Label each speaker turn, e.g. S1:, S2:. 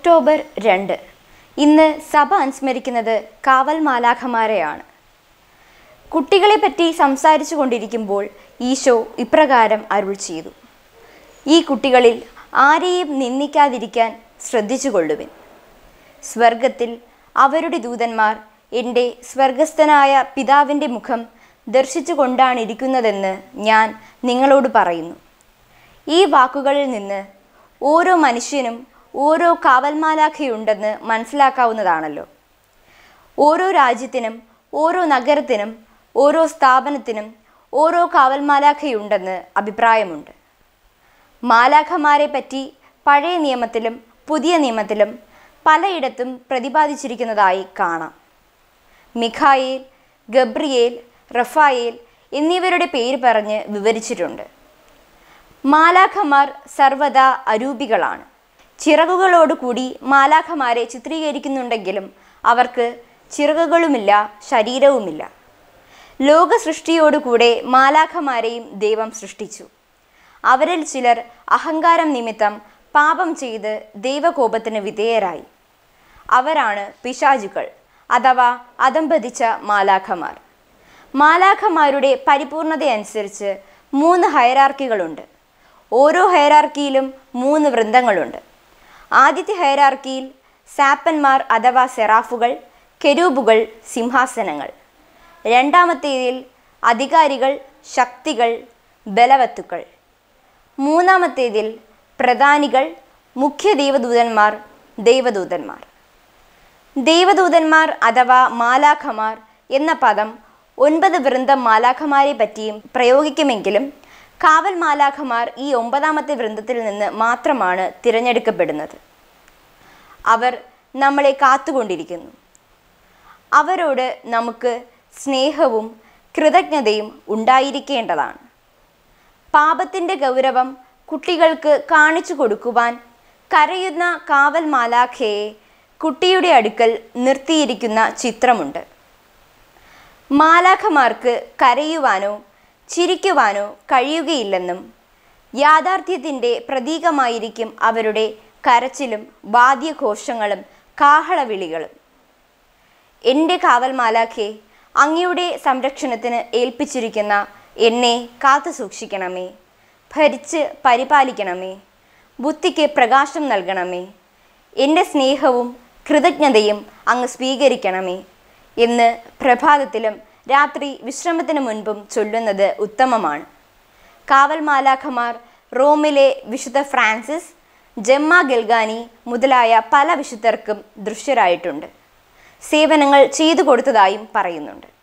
S1: October 2 ഇന്ന് സഭ അനുസ്മരിക്കുന്നത് കാവൽ മാലാഖമാരെയാണ്. കുട്ടികളെപ്പറ്റി സംസാരിച്ചു കൊണ്ടിരിക്കുമ്പോൾ ഈശോ ഇപ്രകാരം അരുൾ ചെയ്തു: ഈ കുട്ടികളിൽ ആരെയും നിന്ദിക്കാതിരിക്കാൻ ശ്രദ്ധിച്ചുകൊള്ളുവിൻ. സ്വർഗത്തിൽ അവരുടെ ദൂതന്മാർ എൻ്റെ സ്വർഗസ്ഥനായ പിതാവിൻ്റെ മുഖം ദർശിച്ചു കൊണ്ടാണിരിക്കുന്നതെന്ന് ഞാൻ നിങ്ങളോട് പറയുന്നു. ഈ വാക്കുകളിൽ നിന്ന് ഓരോ മനുഷ്യനും ഓരോ കാവൽമാലാഖയുണ്ടെന്ന് മനസ്സിലാക്കാവുന്നതാണല്ലോ. ഓരോ രാജ്യത്തിനും ഓരോ നഗരത്തിനും ഓരോ സ്ഥാപനത്തിനും ഓരോ കാവൽമാലാഖയുണ്ടെന്ന് അഭിപ്രായമുണ്ട്. മാലാഖമാരെ പറ്റി പഴയ നിയമത്തിലും പുതിയ നിയമത്തിലും പലയിടത്തും പ്രതിപാദിച്ചിരിക്കുന്നതായി കാണാം. മിഖായേൽ, ഗബ്രിയേൽ, റഫായേൽ എന്നിവരുടെ പേര് പറഞ്ഞ് വിവരിച്ചിട്ടുണ്ട്. മാലാഖമാർ സർവദാ അരൂപികളാണ്. ചിറകുകളോടുകൂടി മാലാഖമാരെ ചിത്രീകരിക്കുന്നുണ്ടെങ്കിലും അവർക്ക് ചിറകുകളുമില്ല, ശരീരവുമില്ല. ലോക സൃഷ്ടിയോടുകൂടെ മാലാഖമാരെയും ദൈവം സൃഷ്ടിച്ചു. അവരിൽ ചിലർ അഹങ്കാരം നിമിത്തം പാപം ചെയ്ത് ദൈവകോപത്തിന് വിധേയരായി. അവരാണ് പിശാചുക്കൾ അഥവാ അധംപതിച്ച മാലാഖമാർ. മാലാഖമാരുടെ പരിപൂർണതയനുസരിച്ച് 3 ഹയരാർക്കികളുണ്ട്. ഓരോ ഹയരാർക്കിയിലും 3 വൃന്ദങ്ങളുണ്ട്. ആദ്യത്തെ ഹയരാർക്കിയിൽ സാപ്പന്മാർ അഥവാ സെറാഫുകൾ, കെരൂബുകൾ, സിംഹാസനങ്ങൾ. രണ്ടാമത്തേതിൽ അധികാരികൾ, ശക്തികൾ, ബലവത്തുക്കൾ. മൂന്നാമത്തേതിൽ പ്രധാനികൾ, മുഖ്യ ദൈവദൂതന്മാർ, ദൈവദൂതന്മാർ. ദൈവദൂതന്മാർ അഥവാ മാലാഖമാർ എന്ന പദം 9 വൃന്ദം മാലാഖമാരെ പറ്റിയും പ്രയോഗിക്കുമെങ്കിലും കാവൽ മാലാഖമാർ ഈ 9ാമത്തെ വൃന്ദത്തിൽ നിന്ന് മാത്രമാണ് തിരഞ്ഞെടുക്കപ്പെടുന്നത്. അവർ നമ്മളെ കാത്തുകൊണ്ടിരിക്കുന്നു. അവരോട് നമുക്ക് സ്നേഹവും കൃതജ്ഞതയും ഉണ്ടായിരിക്കേണ്ടതാണ്. പാപത്തിൻ്റെ ഗൗരവം കുട്ടികൾക്ക് കാണിച്ചു കൊടുക്കുവാൻ കരയുന്ന കാവൽ മാലാഖയെ കുട്ടിയുടെ അടുക്കൽ നിർത്തിയിരിക്കുന്ന ചിത്രമുണ്ട്. മാലാഖമാർക്ക് കരയുവാനോ ചിരിക്കുവാനോ കഴിയുകയില്ലെന്നും യാഥാർത്ഥ്യത്തിൻ്റെ പ്രതീകമായിരിക്കും അവരുടെ കരച്ചിലും വാദ്യഘോഷങ്ങളും കാഹളവിളികളും. എൻ്റെ കാവൽ മാലാഖയെ അങ്ങയുടെ സംരക്ഷണത്തിന് ഏൽപ്പിച്ചിരിക്കുന്ന എന്നെ കാത്തു സൂക്ഷിക്കണമേ, ഭരിച്ച് പരിപാലിക്കണമേ, ബുദ്ധിക്ക് പ്രകാശം നൽകണമേ, എൻ്റെ സ്നേഹവും കൃതജ്ഞതയും അങ്ങ് സ്വീകരിക്കണമേ എന്ന് പ്രഭാതത്തിലും രാത്രി വിശ്രമത്തിന് മുൻപും ചൊല്ലുന്നത് ഉത്തമമാണ്. കാവൽ മാലാഖമാർ റോമിലെ വിശുദ്ധ ഫ്രാൻസിസ്, ജമ്മ ഗൽഗാനി മുതലായ പല വിശുദ്ധർക്കും ദൃശ്യരായിട്ടുണ്ട്. സേവനങ്ങൾ ചെയ്തു കൊടുത്തതായും പറയുന്നുണ്ട്.